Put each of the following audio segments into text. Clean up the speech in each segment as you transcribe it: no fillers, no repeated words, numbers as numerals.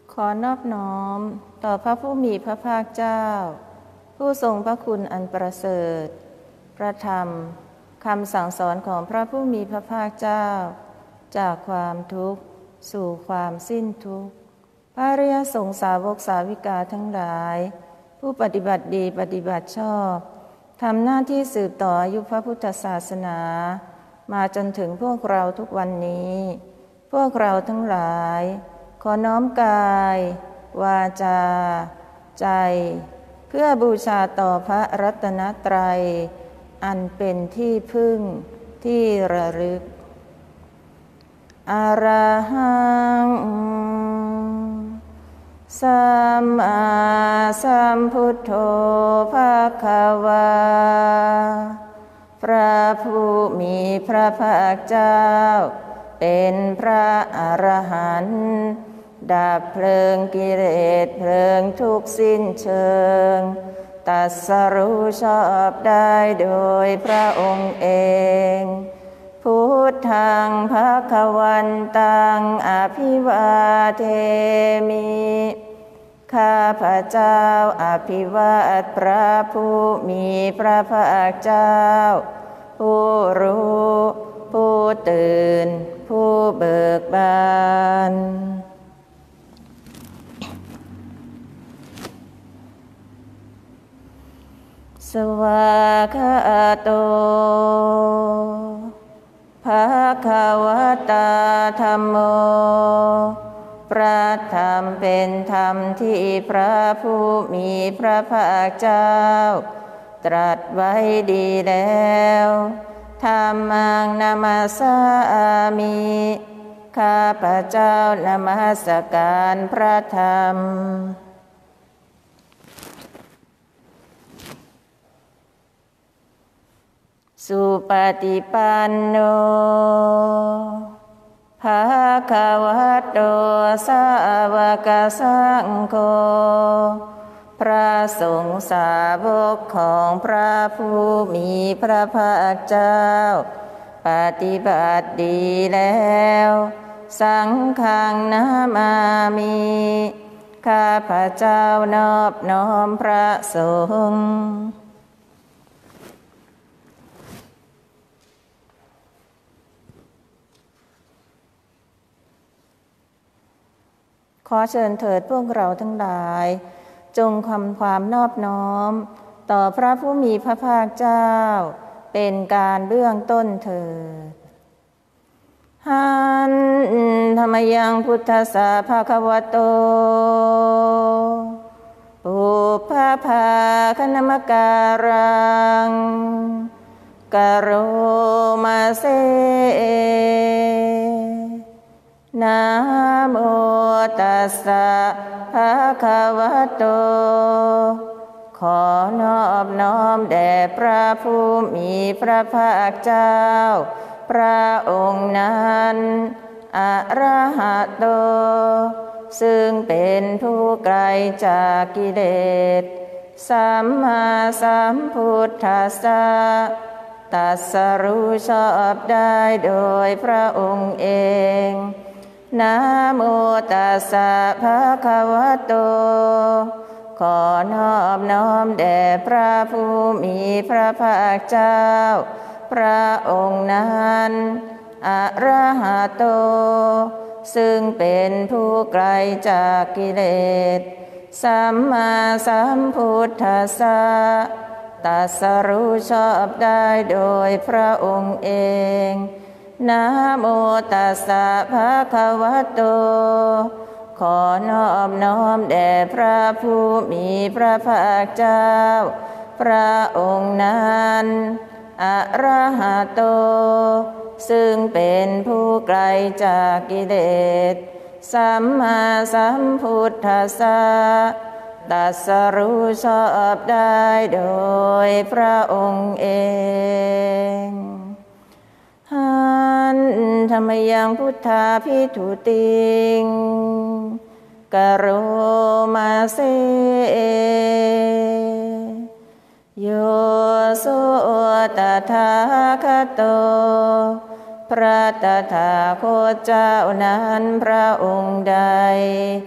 ขอนอบน้อมต่อพระผู้มีพระภาคเจ้าผู้ทรงพระคุณอันประเสริฐพระธรรมคำสั่งสอนของพระผู้มีพระภาคเจ้าจากความทุกข์สู่ความสิ้นทุกข์พระอริยสงฆ์สาวกสาวิกาทั้งหลายผู้ปฏิบัติดีปฏิบัติชอบทำหน้าที่สืบต่ออายุพระพุทธศาสนามาจนถึงพวกเราทุกวันนี้พวกเราทั้งหลายขอน้อมกายวาจาใจเพื่อบูชาต่อพระรัตนตรัยอันเป็นที่พึ่งที่ระลึกอะระหังสัมมาสัมพุทโธภคะวาพระผู้มีพระภาคเจ้าเป็นพระอรหันต์ดับเพลิงกิเลสเพลิงทุกข์สิ้นเชิงตรัสรู้ชอบได้โดยพระองค์เองพุทธังภคะวันตังอภิวาเทมิข้าพระเจ้าอภิวาทพระผู้มีพระภาคเจ้าผู้รู้ผู้ตื่นผู้เบิกบานสวากขาโตภควตาธัมโมพระธรรมเป็นธรรมที่พระผู้มีพระภาคเจ้าตรัสไว้ดีแล้วธัมมังนามัสสามิข้าพระเจ้านมัสการพระธรรมสุปฏิปันโนภควโตสาวกสังโฆพระสงฆ์สาวกของพระผู้มีพระภาคเจ้าปฏิบัติดีแล้วสังฆังนามามิข้าพระเจ้านอบน้อมพระสงฆ์ขอเชิญเถิดพวกเราทั้งหลายจงทำความนอบน้อมต่อพระผู้มีพระภาคเจ้าเป็นการเบื้องต้นเถิดหันธรรมยังพุทธัสสะภะคะวะโตปุพพภาคณมการังกโรมาเซนะโมตัสสะภะคะวะโตขอนอบน้อมแด่พระผู้มีพระภาคเจ้าพระองค์นั้นอะระหะโตซึ่งเป็นผู้ไกลจากกิเลสสัมมาสัมพุทธัสสะตรัสรู้ชอบได้โดยพระองค์เองนะโมตัสสะภะคะวะโตขอนอบน้อมแด่พระผู้มีพระภาคเจ้าพระองค์นั้นอะระหะโตซึ่งเป็นผู้ไกลจากกิเลสสัมมาสัมพุทธัสสะตรัสรู้ชอบได้โดยพระองค์เองนะโมตัสสะภะคะวะโตขอนอบน้อมแด่พระผู้มีพระภาคเจ้าพระองค์นั้นอะระหะโตซึ่งเป็นผู้ไกลจากกิเลสสัมมาสัมพุทธัสสะตรัสรู้ชอบได้โดยพระองค์เองหันธรรมยังพุทธาภิทุติงกโรมาเซโยโสตถาคโตพระตถาคตเจ้านั้นพระองค์ใด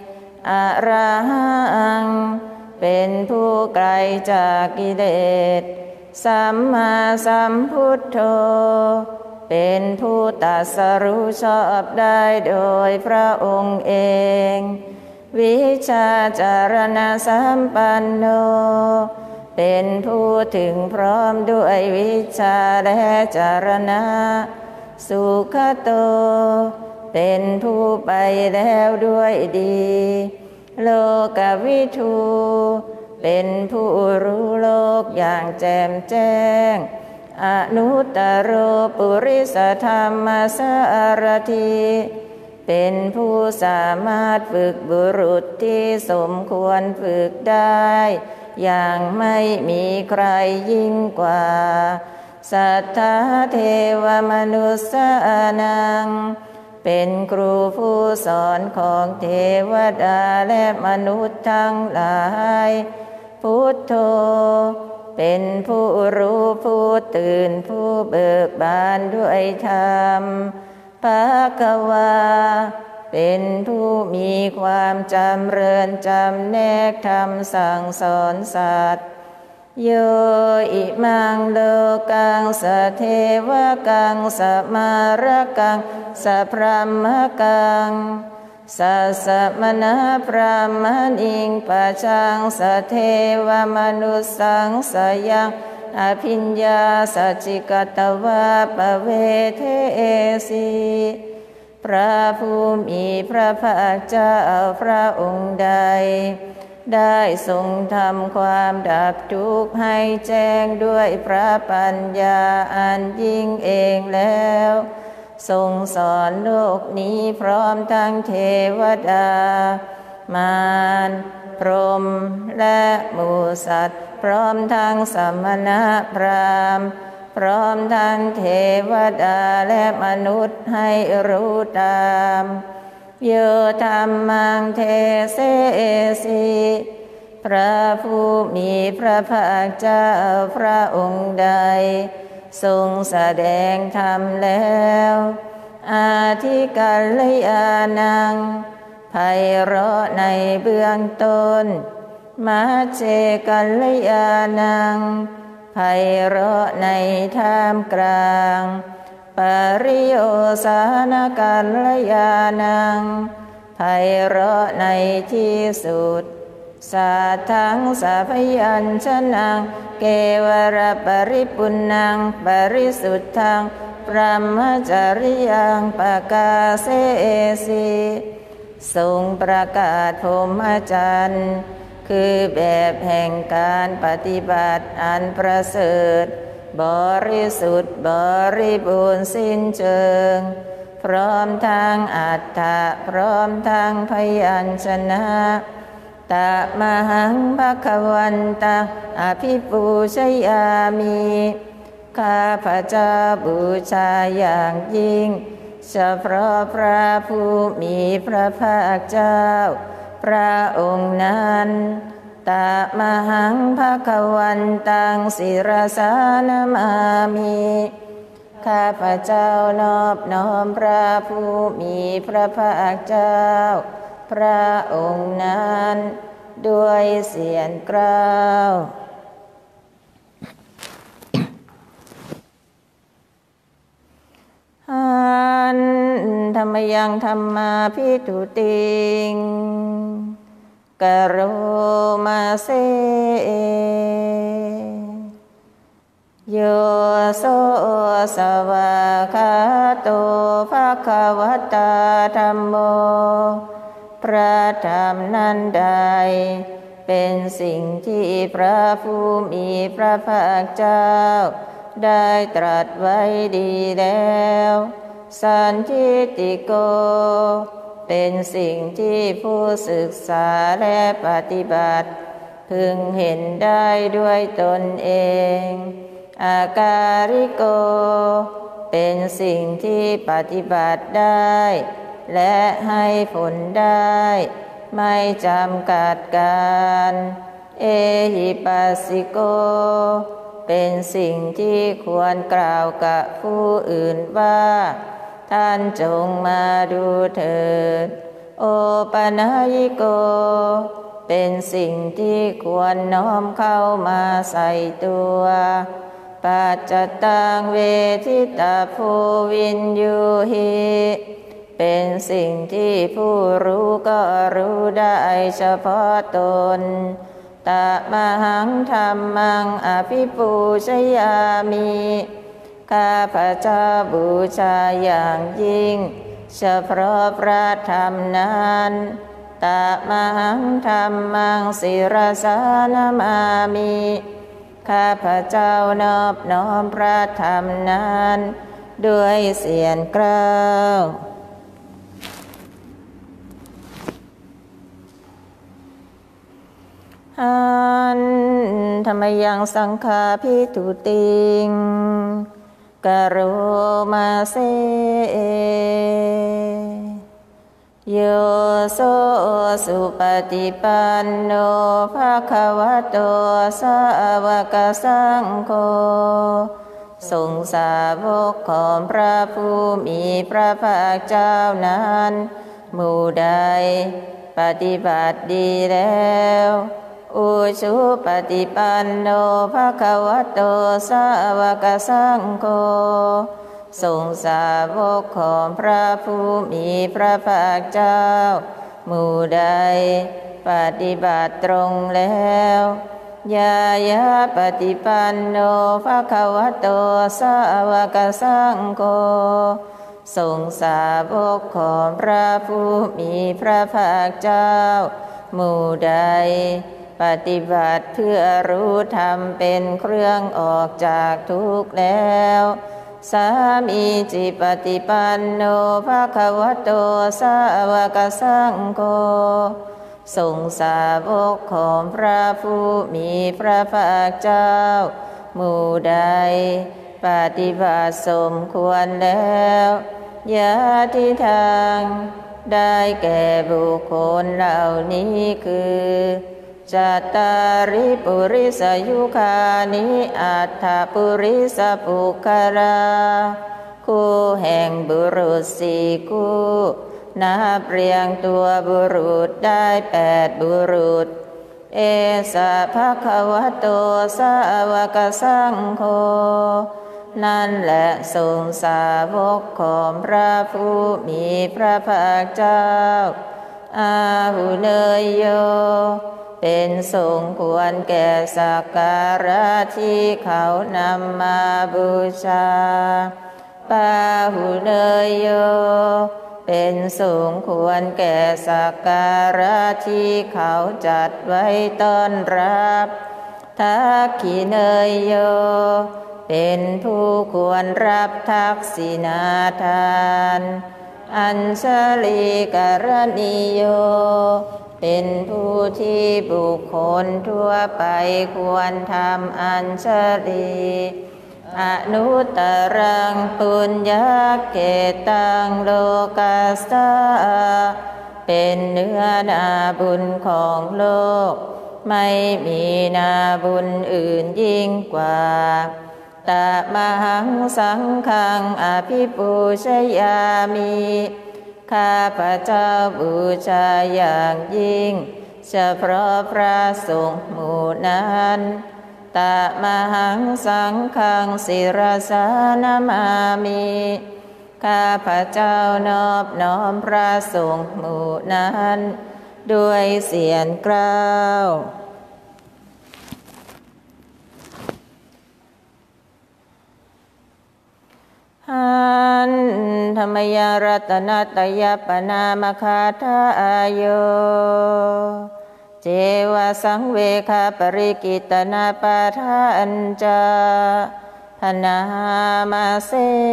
อะระหังเป็นผู้ไกลจากกิเลสสัมมาสัมพุทโธเป็นผู้ตรัสรู้ชอบได้โดยพระองค์เองวิชาจารณะสัมปันโนเป็นผู้ถึงพร้อมด้วยวิชาและจารณะสุขโตเป็นผู้ไปแล้วด้วยดีโลกวิทูเป็นผู้รู้โลกอย่างแจ่มแจ้งอนุตตโรปุริสธรรมสารถิเป็นผู้สามารถฝึกบุรุษที่สมควรฝึกได้อย่างไม่มีใครยิ่งกว่าสัทธาเทวมนุสสานังเป็นครูผู้สอนของเทวดาและมนุษย์ทั้งหลายพุทโธเป็นผู้รู้ผู้ตื่นผู้เบิกบานด้วยธรรมภควาเป็นผู้มีความจำเริญจำแนกธรรมสั่งสอนสัตว์โยอิมังโลกังสเทวกังสมารกังสพรหมกังสัสสมณพราหมณิงปัจจังสเทวมนุสสังสยังอภิญญาสัจจิกตวะปะเวเทสีพระผู้มีพระภาคเจ้าพระองค์ใดได้ทรงทำความดับทุกข์ให้แจ้งด้วยพระปัญญาอันยิ่งเองแล้วทรงสอนโลกนี้พร้อมทั้งเทวดามารพรหมและหมู่สัตว์พร้อมทั้งสมณพราหมณ์พร้อมทั้งเทวดาและมนุษย์ให้รู้ตามโยธรรมังเทเสสีพระผู้มีพระภาคเจ้าพระองค์ใดทรงแสดงธรรมแล้วอาทิกัลยาณังไพเราะในเบื้องต้นมัชฌิกัลยาณังไพเราะในท่ามกลางปริโยสานกัลยาณังไพเราะในที่สุดสัทธังสัพยัญชนะเกวรปริปุณังปริสุทธังพรหมจริยังปกาเสสีทรงประกาศพรหมจรรย์คือแบบแห่งการปฏิบัติอันประเสริฐบริสุทธิ์บริบูรณ์สิ้นเชิงพร้อมทางอัตถะพร้อมทางพยัญชนะตะมหังภควันตังอภิปูชยามิข้าพเจ้าบูชาอย่างยิ่งเฉพาะพระผู้มีพระภาคเจ้าพระองค์นั้นตะมหังภควันตังศิรสานามามิข้าพเจ้านอบน้อมพระผู้มีพระภาคเจ้าพระองค์นั้นด้วยเสียงกล่าวหันธรรมยังธรรมาภิทุติงกโรมาเสโยโสสวะคาโตภควตาธัมโมพระธรรมนั้นใดเป็นสิ่งที่พระผู้มีพระภาคเจ้าได้ตรัสไว้ดีแล้วสันทิฏฐิโกเป็นสิ่งที่ผู้ศึกษาและปฏิบัติพึงเห็นได้ด้วยตนเองอาการิโกเป็นสิ่งที่ปฏิบัติได้และให้ผลได้ไม่จำกัดการเอหิปัสสิโกเป็นสิ่งที่ควรกล่าวกับผู้อื่นว่าท่านจงมาดูเถิดโอปนัยโกเป็นสิ่งที่ควรน้อมเข้ามาใส่ตัวปัจจตังเวทิตาภูวินยูหิเป็นสิ่งที่ผู้รู้ก็รู้ได้เฉพาะตนตมหังธัมมังอภิปูชยามิข้าพเจ้าบูชาอย่างยิ่งเฉพาะพระธรรมนั้นตมหังธัมมังศิรสานามามิข้าพเจ้านอบน้อมพระธรรมนั้นด้วยเสียงกล้าวหันธรรมยังสังฆาภิทุติงกโรมาเสโยโสสุปฏิปันโนภควโตสาวกสังโฆทรงสาวกของพระผู้มีพระภาคเจ้านั้นหมู่ใดปฏิบัติดีแล้วอุชุปฏิปันโนภควโตสาวกสังโฆทรงสาวกของพระผู้มีพระภาคเจ้าหมู่ใดปฏิบัติตรงแล้วยายาปฏิปันโนภควโตสาวกสังโฆทรงสาวกของพระผู้มีพระภาคเจ้าหมู่ใดปฏิบัติเพื่อรู้ธรรมเป็นเครื่องออกจากทุกข์แล้วสามีจิปฏิปันโนภควโตสาวกสังโฆทรงสาวกของพระผู้มีพระภาคเจ้าหมู่ใดปฏิบัติสมควรแล้วญาติทางได้แก่บุคคลเหล่านี้คือจัตตาริปุริสยุคานิอัฏฐปุริสปุคคาราคู่แห่งบุรุษสี่คู่นับเรียงตัวบุรุษได้8บุรุษเอสะภควโตสาวกสังโฆนั่นแหละทรงสาวกของพระผู้มีพระภาคเจ้าอาหุเนยโยเป็นสมควรแก่สักการะที่เขานำมาบูชาปาหุเนยโยเป็นสมควรแก่สักการะที่เขาจัดไว้ต้อนรับทักขิเนยโยเป็นผู้ควรรับทักษิณาทานอัญชลีกรณีโยเป็นผู้ที่บุคคลทั่วไปควรทำอัญชลีอนุตตรังปุญญเกตังโลกัสสะเป็นเนื้อนาบุญของโลกไม่มีนาบุญอื่นยิ่งกว่าตมหังสังฆังอภิปูชยามิข้าพเจ้าบูชาอย่างยิ่งเฉพาะพระสงฆ์หมู่นั้นตมหังสังฆังศิรสานามามิข้าพเจ้านอบน้อมพระสงฆ์หมู่นั้นด้วยเสียงกล้าวหันธรรมยรัตนตยปนามคาทายโยเจวสังเวคาปริกิตนาปาทัญจาพนามาเส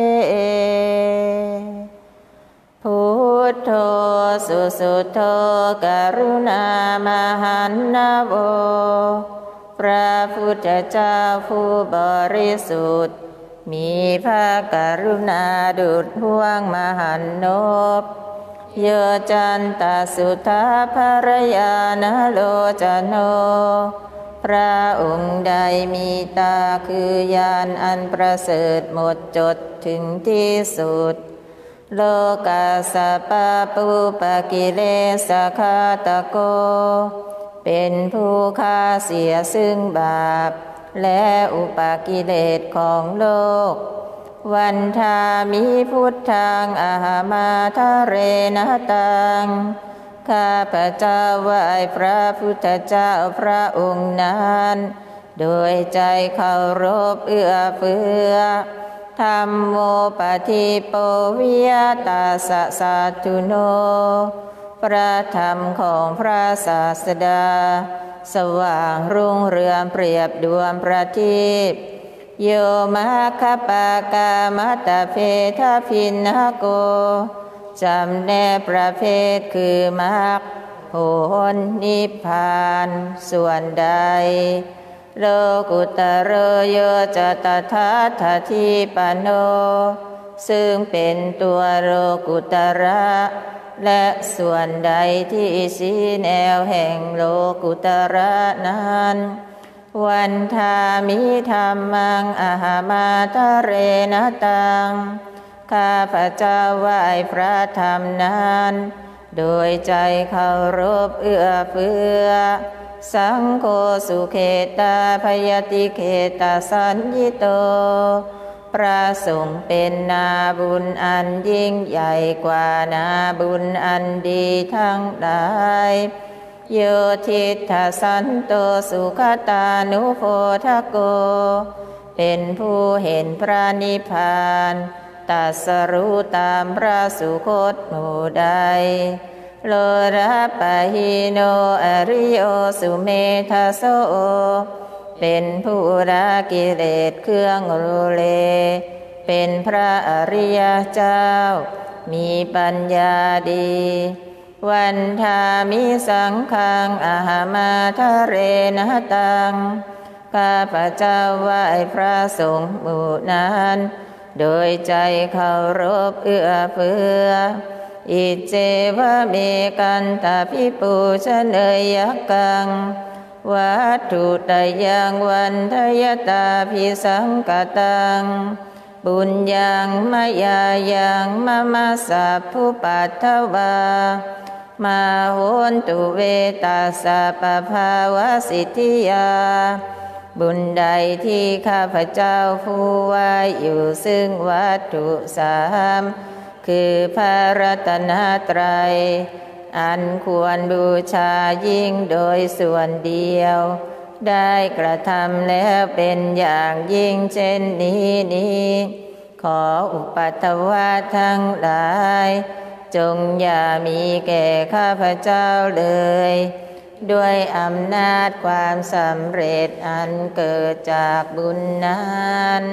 พุทโธสุสุโธกรุณามหันนาโวพระพุทธเจ้าผู้บริสุทธิ์มีพระกรุณาดุจห่วงมหันนบโยจันตสุทธาภรยานโลจโนพระองค์ใดมีตาคือญาณอันประเสริฐหมดจดถึงที่สุดโลกัสสปะปุปกิเลสคาตโกเป็นผู้ฆ่าเสียซึ่งบาปและอุปกิเลสของโลกวันทามิพุทธังอาหามาทะเรนะตังข้าพระเจ้าไหว้พระพุทธเจ้าพระองค์นั้นโดยใจเคารพเอื้อเฟื้อธัมโมปฏิโปวิยตาสะสาธุโนพระธรรมของพระศาสดาสว่างรุ่งเรืองเปรียบดวงประทีปโยมะคปากามัตตเพทพินนโกจำแนกประเภทคือมรรคผลนิพพานส่วนใดโลกุตโรโยจตถาทธิปันโนซึ่งเป็นตัวโลกุตระและส่วนใดที่ชี้แนวแห่งโลกุตระนั้นวันทามิธัมมังอาหามาทะเรนะตังข้าพระเจ้าไหว้พระธรรมนั้นโดยใจเคารพเอื้อเฟื้อสังโฆสุเขตาพยติเขตาสัญญิโตพระสงฆ์เป็นนาบุญอันยิ่งใหญ่กว่านาบุญอันดีทั้งหลายโยทิฏฐสันโตสุขตานุโพธโกเป็นผู้เห็นพระนิพพานตรัสรู้ตามพระสุคตหมู่ใดโลระปะหิโนอริโยสุเมธาโสเป็นผู้ละกิเลสเครื่องรูเลเป็นพระอริยเจ้ามีปัญญาดีวันทามิสังฆังอาหามาทะเรนะตังข้าพระเจ้าไหว้พระสงฆ์หมู่นั้นโดยใจเคารพเอื้อเฟื้ออิเจวะเมกันตาภิปูชเนยกังวัตถุตยังวันทยตาภิสังกตังบุญยังมายายังมะมะสัพพุปัตถวามาโหนตุเวตัสสะปะภาวะสิทธิยาบุญใดที่ข้าพเจ้าผู้ไหว้อยู่ซึ่งวัตถุสามคือพระรัตนตรัยอันควรบูชายิ่งโดยส่วนเดียวได้กระทำแล้วเป็นอย่างยิ่งเช่นนี้ขออุปัฏฐวะทั้งหลายจงอย่ามีแก่ข้าพเจ้าเลยด้วยอำนาจความสำเร็จอันเกิดจากบุญนั้น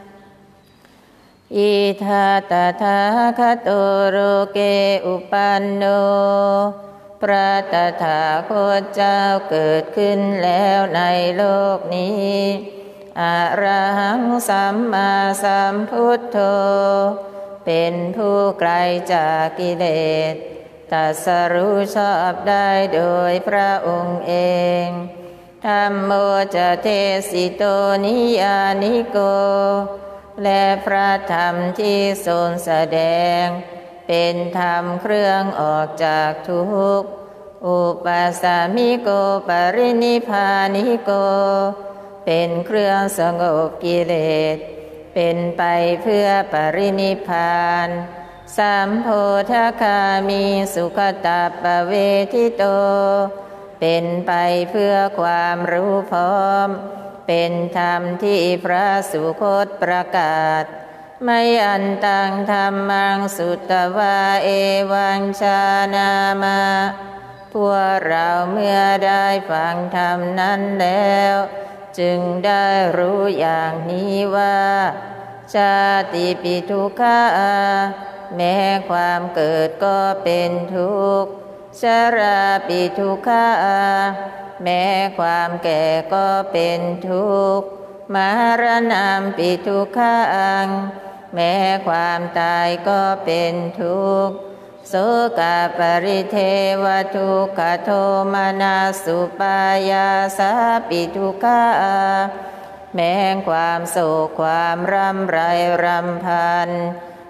อิทัตถาคโตโรเกอุปันโนพระตถาคตเจ้าเกิดขึ้นแล้วในโลกนี้อะระหังสัมมาสัมพุทโธเป็นผู้ไกลจากกิเลสตรัสรู้ชอบได้โดยพระองค์เองธัมโมจะเทสิโตนิยานิโกและพระธรรมที่ทรงแสดงเป็นธรรมเครื่องออกจากทุกข์อุปัสสมิโกปรินิพพานิโกเป็นเครื่องสงบกิเลสเป็นไปเพื่อปรินิพพานสัมโพธคามีสุขตาปเวทิโตเป็นไปเพื่อความรู้พร้อมเป็นธรรมที่พระสุคตประกาศไม่อันตังธรรมังสุตตวาเอวังชานามาพวกเราเมื่อได้ฟังธรรมนั้นแล้วจึงได้รู้อย่างนี้ว่าชาติปิทุกขาแม้ความเกิดก็เป็นทุกข์ชราปิทุกขาแม้ความแก่ก็เป็นทุกข์มรณะปิทุกขังแม้ความตายก็เป็นทุกข์โสกปริเทวทุกขโทมนัสสุปายาสาปิทุกขาแม้ความโศกความรำไรรำพัน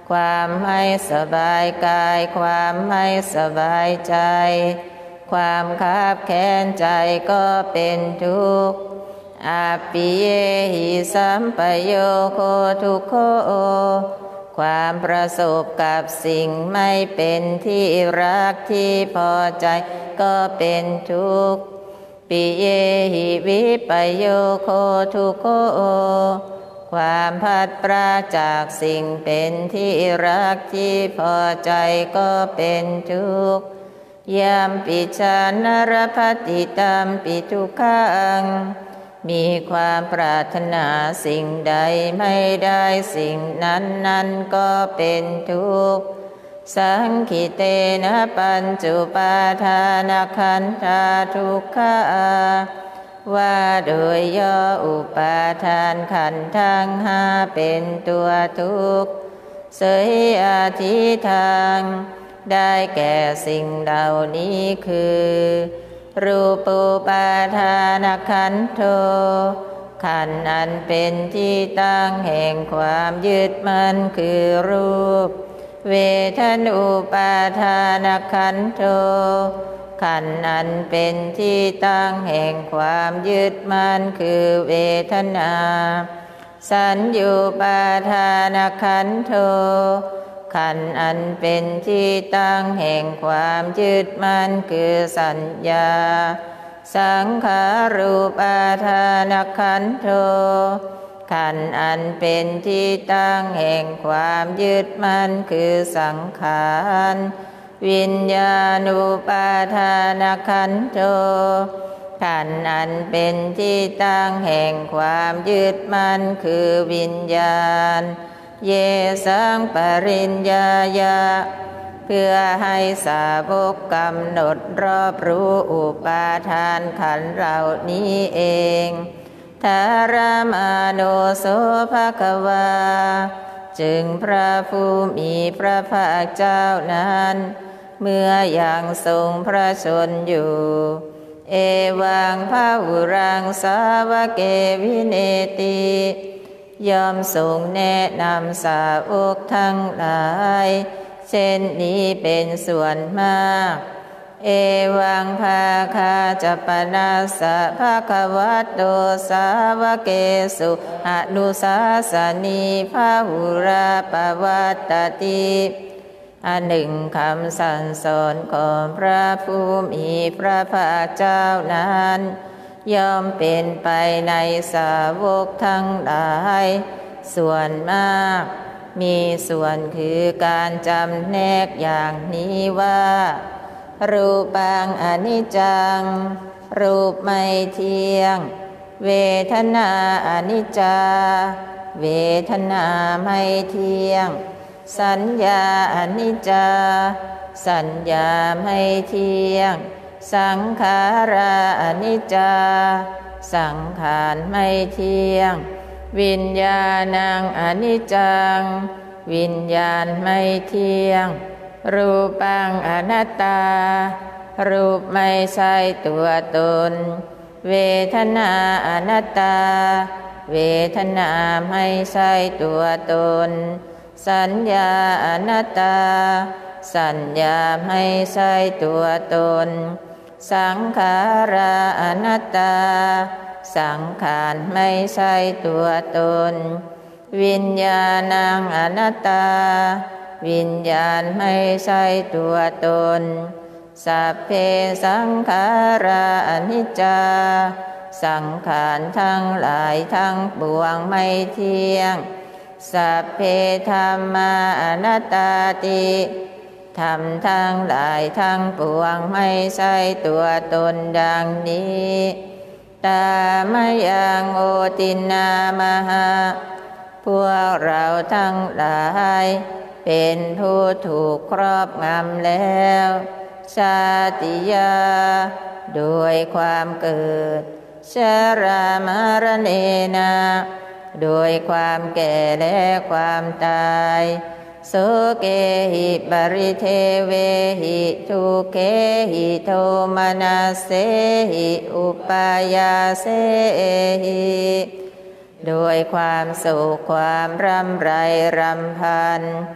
ความไม่สบายกายความไม่สบายใจความคับแค้นใจก็เป็นทุกข์อาปิเยหิสัมปโยโคทุกโขความประสบกับสิ่งไม่เป็นที่รักที่พอใจก็เป็นทุกข์ปิเยหิวิปโยโคทุกโขความพัดพรากจากสิ่งเป็นที่รักที่พอใจก็เป็นทุกข์ยามปิชานรภัตติตัมปิทุกขังมีความปรารถนาสิ่งใดไม่ได้สิ่งนั้นก็เป็นทุกข์สังขิเตนะปัญจุปาทานขันธาทุกขาว่าโดยย่ออุปาทานขันธ์ทั้งห้าเป็นตัวทุกข์เสยอธิทางได้แก่สิ่งเหล่านี้คือรูปุปาทานขันโธขันธ์อันเป็นที่ตั้งแห่งความยึดมั่นคือรูปเวทนูปาทานขันโธขันธ์อันเป็นที่ตั้งแห่งความยึดมั่นคือเวทนาสัญญูปาทานขันโธขันธ์อันเป็นที่ตั้งแห่งความยึดมั่นคือสัญญาสังขารูปาทานขันโธขันธ์อันเป็นที่ตั้งแห่งความยึดมั่นคือสังขารวิญญาณูปาทานขันโธขันธ์อันเป็นที่ตั้งแห่งความยึดมั่นคือวิญญาณเยสังปริญญายะเพื่อให้สาวกกำหนดรอบรู้อุปาทานขันธ์เหล่านี้เองทารมาโนโสภควาจึงพระผู้มีพระภาคเจ้านั้นเมื่อยังทรงพระชนอยู่เอวังภาวุรังสาวเกวิเนติยอมทรงแนะนำสาวกทั้งหลายเช่นนี้เป็นส่วนมากเอวังภาคาจะปนาสะภะคะวะโตสาวเกสุอนุสาสนีภาหุราปวัตตติอันหนึ่งคำสั่งสอนของพระผู้มีพระภาคเจ้านั้นย่อมเป็นไปในสาวกทั้งหลายส่วนมากมีส่วนคือการจำแนกอย่างนี้ว่ารูปังอนิจจังรูปไม่เที่ยงเวทนาอนิจจาเวทนาไม่เที่ยงสัญญาอนิจจาสัญญาไม่เที่ยงสังขาราอนิจจาสังขารไม่เที่ยงวิญญาณังอนิจจังวิญญาณไม่เที่ยงรูปังอนัตตารูปไม่ใช่ตัวตนเวทนาอนัตตาเวทนาไม่ใช่ตัวตนสัญญาอนัตตาสัญญาไม่ใช่ตัวตนสังขาราอนัตตาสังขารไม่ใช่ตัวตนวิญญาณังอนัตตาวิญญาณไม่ใช่ตัวตนสัพเพสังขาราอนิจจาสังขารทั้งหลายทั้งปวงไม่เที่ยงสัพเพธัมมาอนัตตาติธรรมทั้งหลายทั้งปวงไม่ใช่ตัวตนดังนี้ตามยังโอตินามหาพวกเราทั้งหลายเป็นผู้ถูกครอบงำแล้วชาติยาโดยความเกิดชรามรณเนนะโดยความแก่และความตายโสเกหิปริเทเวหิทุเกหิโทมนัสเสหิอุปายาเสหิโดยความโศกความรำไรรำพัน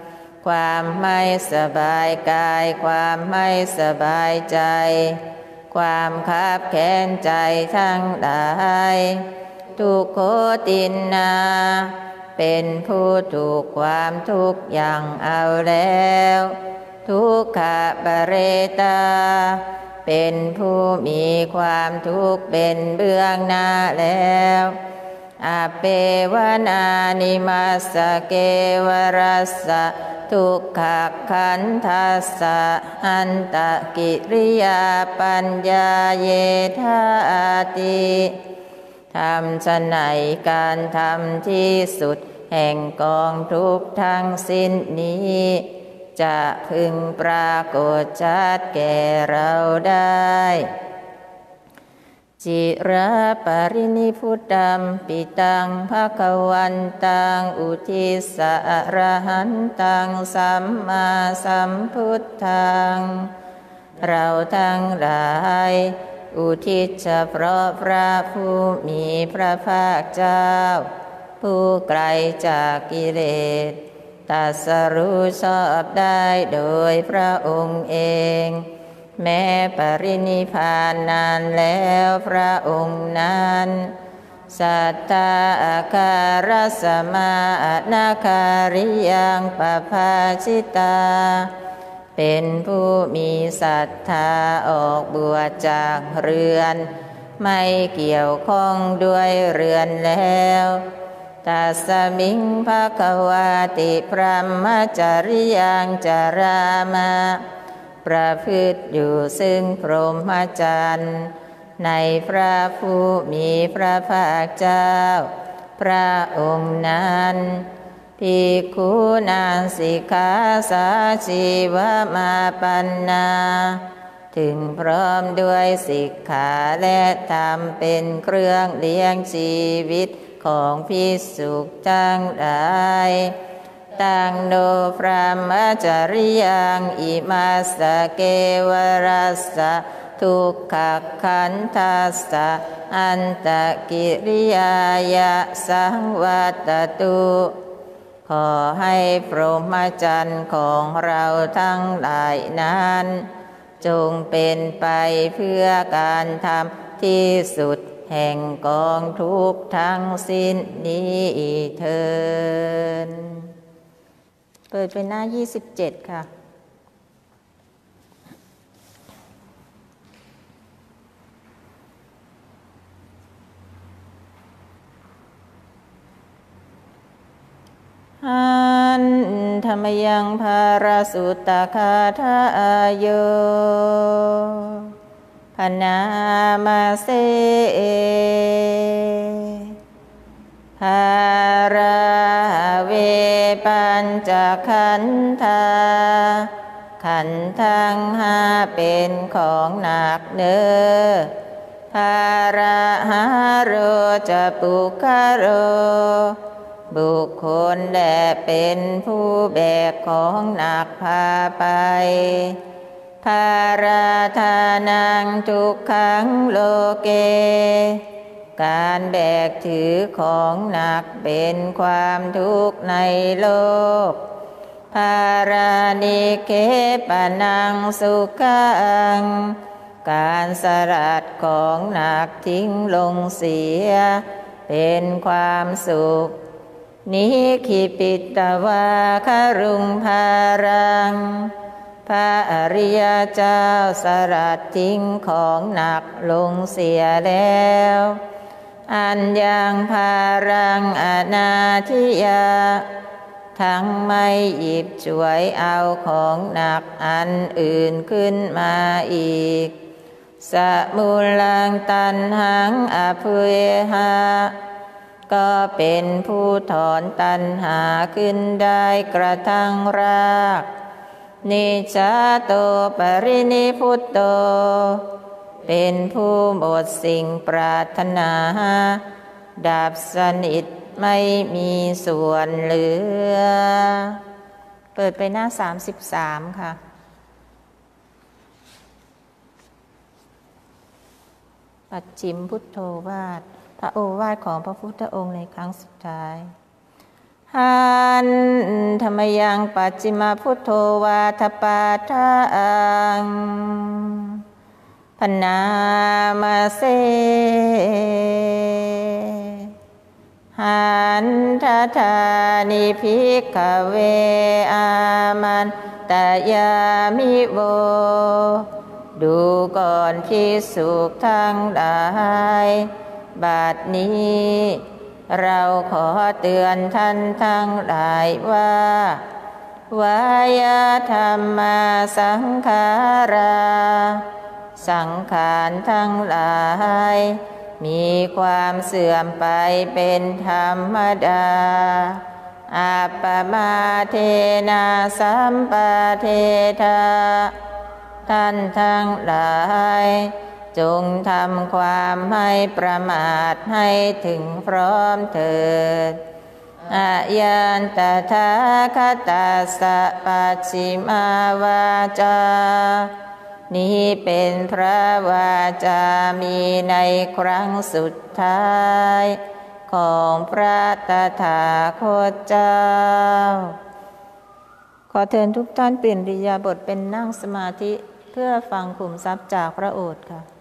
ความไม่สบายกายความไม่สบายใจความคับแค้นใจทั้งหลายทุกโขตินนาเป็นผู้ถูกความทุกข์อย่างเอาแล้วทุกขปเรตาเป็นผู้มีความทุกข์เป็นเบื้องหน้าแล้วอเปวนานิมัสสะเกวรัสสะทุกขขันธัสสะอันตกิริยาปัญญาเยธาติทำไฉนการทำที่สุดแห่งกองทุกข์ทั้งสิ้นนี้จะพึงปรากฏชัดแก่เราได้จิระปรินิพุตตัมปิตังภคะวันตังอุทิสะอรหันตังสัมมาสัมพุทธังเราทั้งหลายอุทิศเฉพาะพระผู้มีพระภาคเจ้าผู้ไกลจากกิเลสตรัสรู้ชอบได้โดยพระองค์เองแม้ปรินิพพานนานแล้วพระองค์นั้นสัทธาอาคารสมานาคาริยังปภาชิตาเป็นผู้มีศรัทธาออกบวชจากเรือนไม่เกี่ยวข้องด้วยเรือนแล้วตัสมิงภควาติพรหมจริยังจารามาประพฤติอยู่ซึ่งพรหมจรรย์ในพระผู้มีพระภาคเจ้าพระองค์นั้นภิกขุนังสิกขาสาชีวมาปันนาถึงพร้อมด้วยสิกขาและธรรมเป็นเครื่องเลี้ยงชีวิตของภิกษุทั้งหลายตังโนพรหมจริยังอิมัสสะเกวรัสสะทุกขขันธัสสะอันตกิริยายะสังวัตตุขอให้พรหมจรรย์ของเราทั้งหลายนั้นจงเป็นไปเพื่อการทำที่สุดแห่งกองทุกข์ทั้งสิ้นนี้เถิดเปิดเป็นหน้า27ค่ะหันธรรมยังภารสุตตคาทาโยพนามาเสภาราเวปัญจขันธาขันธ์ทั้งห้าเป็นของหนักเน้อภาระหาโรจะปุคโรบุคคลและเป็นผู้แบกของหนักพาไปภาราธานังทุกขังโลเกการแบกถือของหนักเป็นความทุกข์ในโลกภารานิเคปนังสุขังการสลัดของหนักทิ้งลงเสียเป็นความสุขนิคิปิตวาคารุงภารังพระอริยเจ้าสลัดทิ้งของหนักลงเสียแล้วอันยังภารังอนาทิยาทั้งไม่หยิบฉวยเอาของหนักอันอื่นขึ้นมาอีกสมุลังตันหังอภุเยหะก็เป็นผู้ถอนตัณหาขึ้นได้กระทั่งรากนิจจโตปรินิพุตโตเป็นผู้หมดสิ่งปรารถนาดับสนิทไม่มีส่วนเหลือเปิดไปหน้า33ค่ะปัจฉิมพุทโธวาทพระโอวาทของพระพุทธองค์ในครั้งสุดท้ายหันธรรมยังปัจจิมาพุทโธวาทปาทังพนามาเสหันทธานิภิกขเวอามันตยามิโวดูก่อนภิกษุทั้งหลายบัดนี้เราขอเตือนท่านทั้งหลายว่าวายธรรมาสังขาราสังขารทั้งหลายมีความเสื่อมไปเป็นธรรมดาอัปปมาเทนะสัมปะเทธาท่านทั้งหลายจงทำความไม่ประมาทให้ถึงพร้อมเถิดอายันตถาคตัสสะปัจฉิมาวาจานี้เป็นพระวาจามีในครั้งสุดท้ายของพระตถาคตเจ้าขอเชิญทุกท่านเปลี่ยนอิริยาบถเป็นนั่งสมาธิเพื่อฟังขุมทรัพย์จากพระโอษฐ์ค่ะ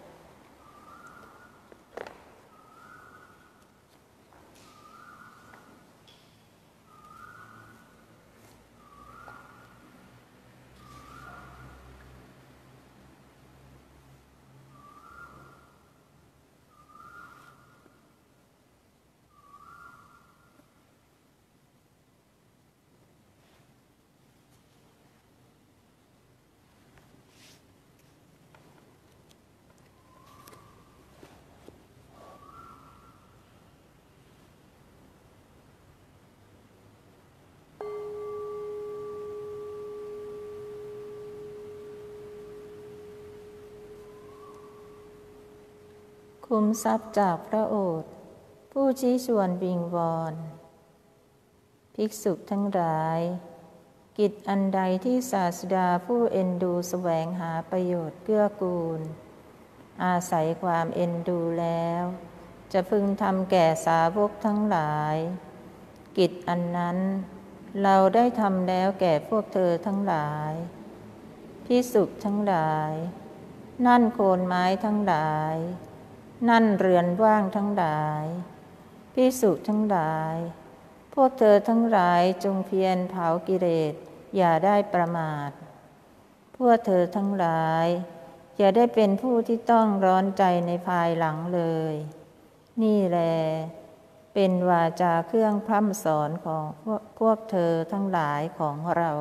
คุ้มทรัพย์จากพระโอษฐ์ผู้ชี้ชวนวิงวอนภิกษุทั้งหลายกิจอันใดที่ศาสดาผู้เอ็นดูแสวงหาประโยชน์เกื้อกูลอาศัยความเอ็นดูแล้วจะพึงทำแก่สาวกทั้งหลายกิจอันนั้นเราได้ทำแล้วแก่พวกเธอทั้งหลายภิกษุทั้งหลายนั่นโคนไม้ทั้งหลายนั่นเรือนว่างทั้งหลายภิกษุทั้งหลายพวกเธอทั้งหลายจงเพียรเผากิเลสอย่าได้ประมาทพวกเธอทั้งหลายอย่าได้เป็นผู้ที่ต้องร้อนใจในภายหลังเลยนี่แลเป็นวาจาเครื่องพร่ำสอนของพวกเธอทั้งหลายของเรา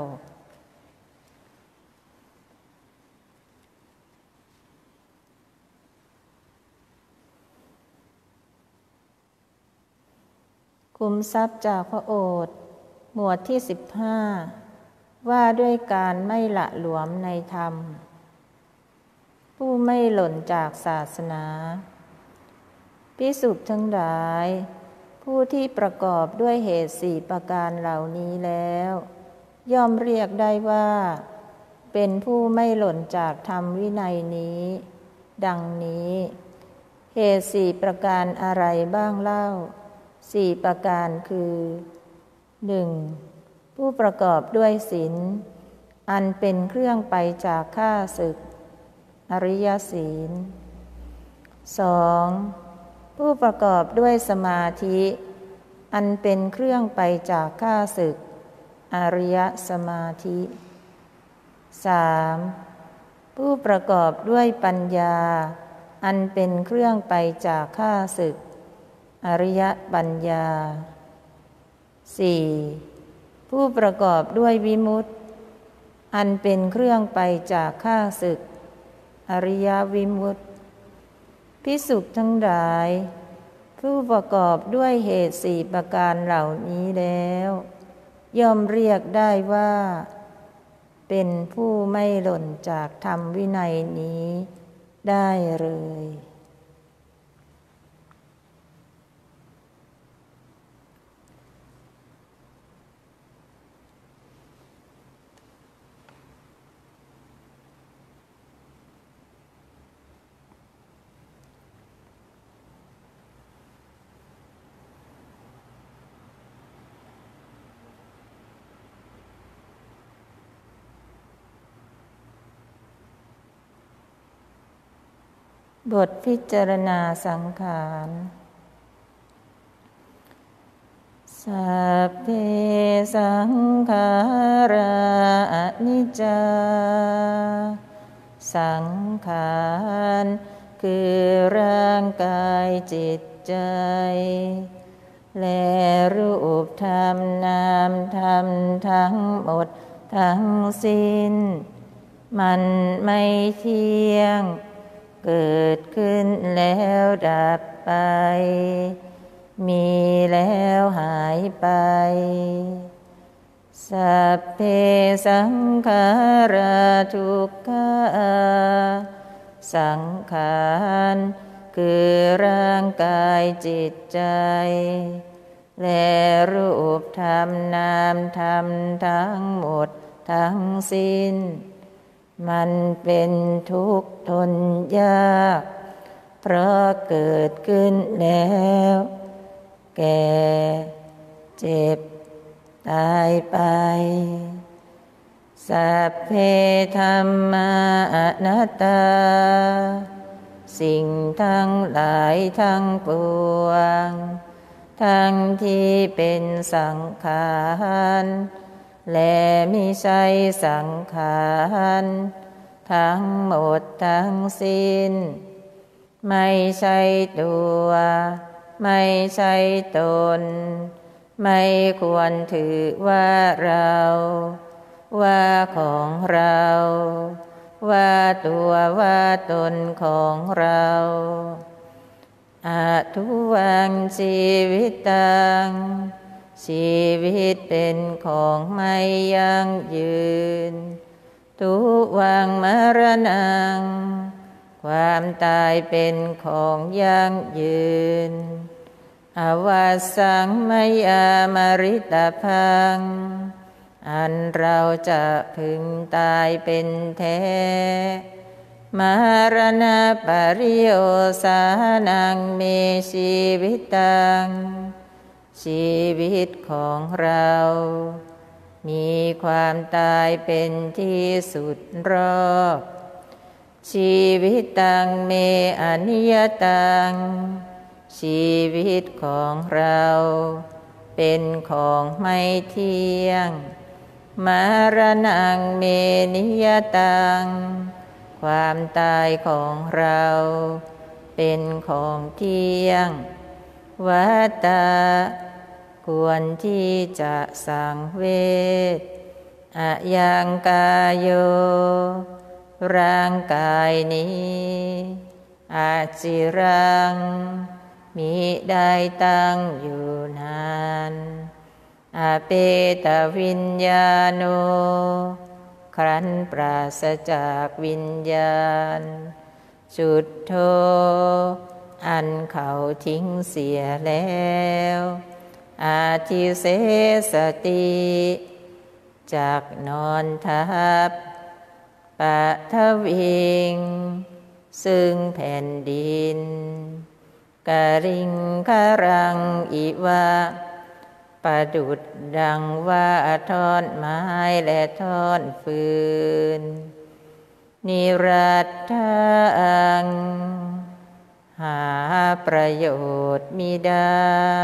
คุ้มทรัพย์จากพระโอษฐ์หมวดที่15ว่าด้วยการไม่ละหลวมในธรรมผู้ไม่หล่นจากศาสนาภิกษุทั้งหลายผู้ที่ประกอบด้วยเหตุ4ประการเหล่านี้แล้วย่อมเรียกได้ว่าเป็นผู้ไม่หล่นจากธรรมวินัยนี้ดังนี้เหตุ4ประการอะไรบ้างเล่า4ประการคือ 1. ผู้ประกอบด้วยศีลอันเป็นเครื่องไปจากข้าศึกอริยศีล 2. ผู้ประกอบด้วยสมาธิอันเป็นเครื่องไปจากข้าศึกอริยสมาธิ 3. ผู้ประกอบด้วยปัญญาอันเป็นเครื่องไปจากข้าศึกอริยปัญญา 4. ผู้ประกอบด้วยวิมุตติอันเป็นเครื่องไปจากข้าศึกอริยวิมุตติภิกษุทั้งหลายผู้ประกอบด้วยเหตุ4ประการเหล่านี้แล้วย่อมเรียกได้ว่าเป็นผู้ไม่หล่นจากธรรมวินัยนี้ได้เลยบทพิจารณาสังขารสัพเพสังขาราอนิจจาสังขารคือร่างกายจิตใจและรูปธรรมนามธรรมทั้งหมดทั้งสิ้นมันไม่เที่ยงเกิดขึ้นแล้วดับไปมีแล้วหายไปสัพเพสังขาราทุกขาสังขารคือร่างกายจิตใจและรูปธรรมนามธรรมทั้งหมดทั้งสิ้นมันเป็นทุกข์ทนยากเพราะเกิดขึ้นแล้วแก่เจ็บตายไปสัพเพธัมมาอนัตตาสิ่งทั้งหลายทั้งปวงทั้งที่เป็นสังขารและมิใช่สังขารทั้งหมดทั้งสิ้นไม่ใช่ตัวไม่ใช่ตนไม่ควรถือว่าเราว่าของเราว่าตัวว่าตนของเราอาทุวังชีวิตตังชีวิตเป็นของไม่ยั่งยืนทุวังมรณังความตายเป็นของยั่งยืนอวัสสังมยามริตพังอันเราจะพึงตายเป็นแท้มรณะปริโยสานังเมชีวิตตังชีวิตของเรามีความตายเป็นที่สุดรอบชีวิตตังเมอนิยตังชีวิตของเราเป็นของไม่เที่ยงมรณังเมนิยตังความตายของเราเป็นของเที่ยงวัฏฏะควรที่จะสังเวชอะยังกายโยร่างกายนี้อาจิรังมิได้ตั้งอยู่นานอเปตวิญญาโนครั้นปราศจากวิญญาณจุดโธอันเขาทิ้งเสียแล้วอาทิเสสติจากนอนทับปะทวิงซึ่งแผ่นดินกริงครังอิวะประดุจดังว่าท่อนไม้และท่อนฟืนนิรัตถังหาประโยชน์มิได้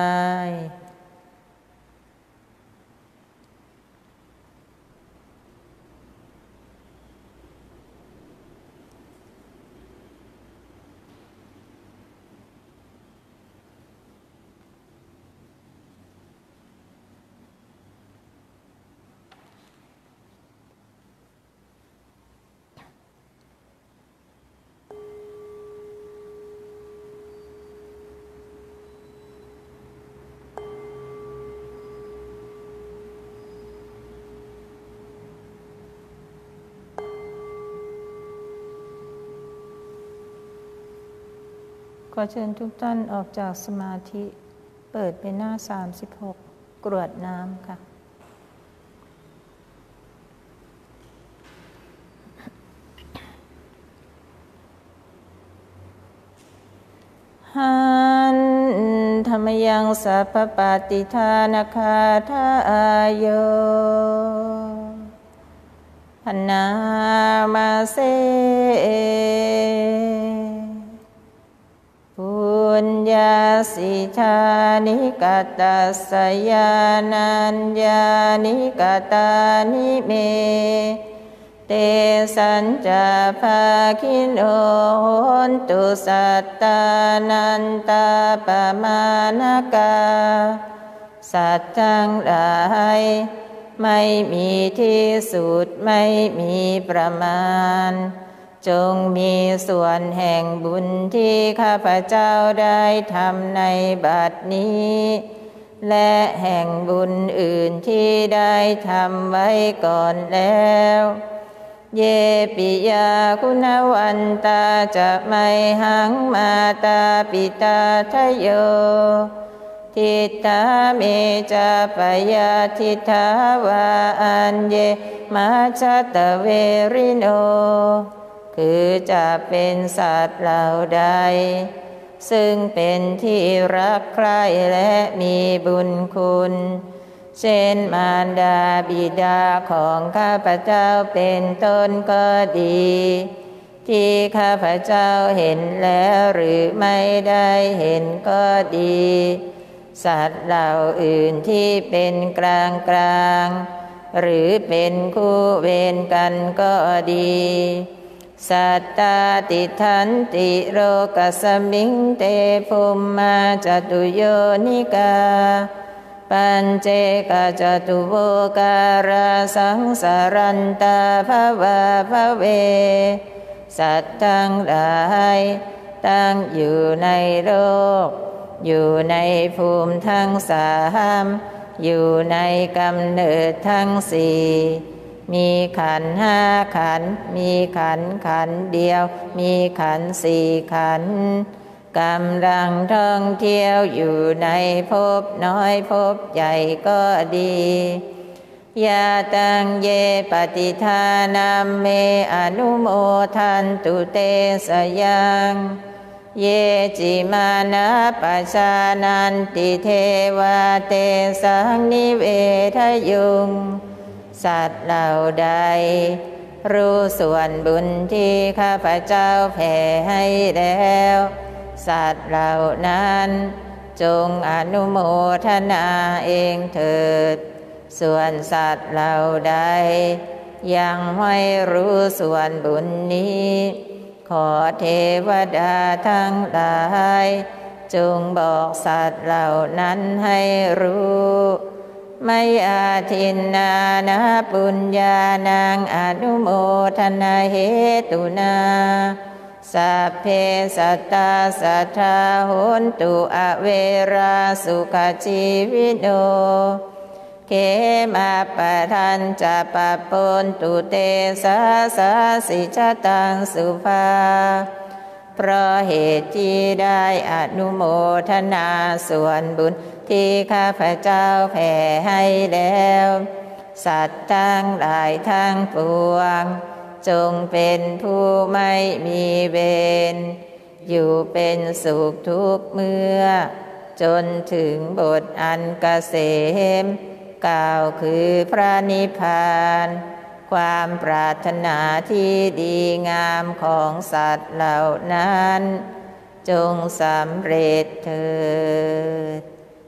ขอเชิญทุกท่านออกจากสมาธิเปิดไปหน้า36กรวดน้ำค่ะหันธรรมยังสัพพปาติทานาคาทาโยพนามาเสญญาสิธานิกตัสสยานัญญานิกตานิเมเตสัญจภาคิโนโหนตุสัตตานันตาปมานกาสัตว์ทั้งหลายไม่มีที่สุดไม่มีประมาณจงมีส่วนแห่งบุญที่ข้าพเจ้าได้ทำในบัดนี้และแห่งบุญอื่นที่ได้ทำไว้ก่อนแล้วเยปิยาคุณวันตาจะไม่หังมาตาปิตาทะโยทิฏฐาเมจะปยาทิฏฐาวาอันเยมาชัตเวริโนคือจะเป็นสัตว์เหล่าใดซึ่งเป็นที่รักใคร่และมีบุญคุณเช่นมารดาบิดาของข้าพเจ้าเป็นต้นก็ดีที่ข้าพเจ้าเห็นแล้วหรือไม่ได้เห็นก็ดีสัตว์เหล่าอื่นที่เป็นกลางกลางหรือเป็นคู่เวรกันก็ดีสัตตาติทันติโรกสมิงเตภูมิมาจตุโยนิกาปัญเจกจตุโวการาสังสารันตาภวะภเวสัตว์ทั้งหลายตั้งอยู่ในโลกอยู่ในภูมิทั้งสามอยู่ในกำเนิดทั้งสี่มีขันธ์ห้าขันธ์มีขันธ์เดียวมีขันธ์สี่ขันธ์กำลังท่องเที่ยวอยู่ในภพน้อยภพใหญ่ก็ดียาตังเยปฏิทานัมเมอนุโมทันตุเตสยังเยจิมานะปัจจานันติเทวาเตสังนิเวทยุงสัตว์เหล่าใดรู้ส่วนบุญที่ข้าพเจ้าแผ่ให้แล้วสัตว์เหล่านั้นจงอนุโมทนาเองเถิดส่วนสัตว์เหล่าใดยังไม่รู้ส่วนบุญนี้ขอเทวดาทั้งหลายจงบอกสัตว์เหล่านั้นให้รู้ไม่อาทินนานะปุญญานังอนุโมทนาเหตุนาสัพเพสัตตาสัทธาโหนตุอเวราสุขชีวิโนเขมาปะทันจะปะปนตุเตสาสาสิชตังสุภาเพราะเหตุที่ได้อนุโมทนาส่วนบุญที่ข้าพเจ้าแผ่ให้แล้วสัตว์ทั้งหลายทั้งปวงจงเป็นผู้ไม่มีเวรอยู่เป็นสุขทุกเมื่อจนถึงบทอันเกษมกล่าวคือพระนิพพานความปรารถนาที่ดีงามของสัตว์เหล่านั้นจงสำเร็จเถิด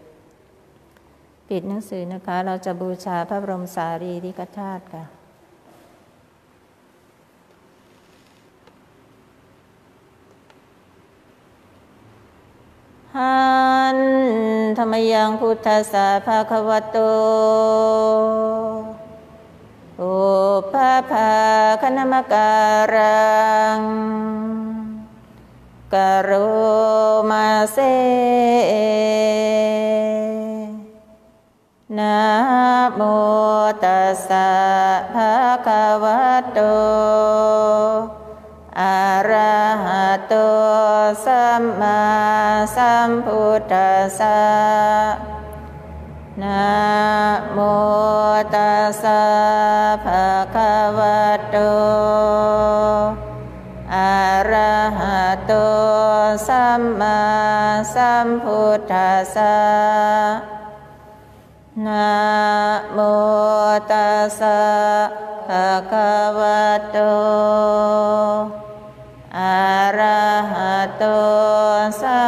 ปิดหนังสือนะคะเราจะบูชาพระบรมสารีริกธาตุค่ะหันธรรมยังพุทธัสสะภะคะวะโตโอภะภาคณมการังกโรมาเสนะโมตัสสะภะคะวะโตอะระหะโตสัมมาสัมพุทธัสสะนะโมตัสสะภะคะวะโตอะระหะโตสัมมาสัมพุทธัสสะนะโมตัสสะภะคะวะโตอะระหะโตสั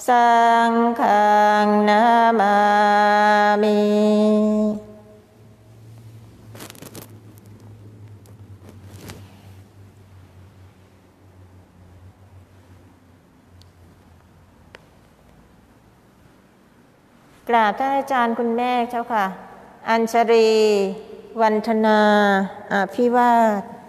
สังฆังนามามิกราบท่านอาจารย์คุณแม่เจ้าค่ะ อัญชรี วันธนา อภิวาท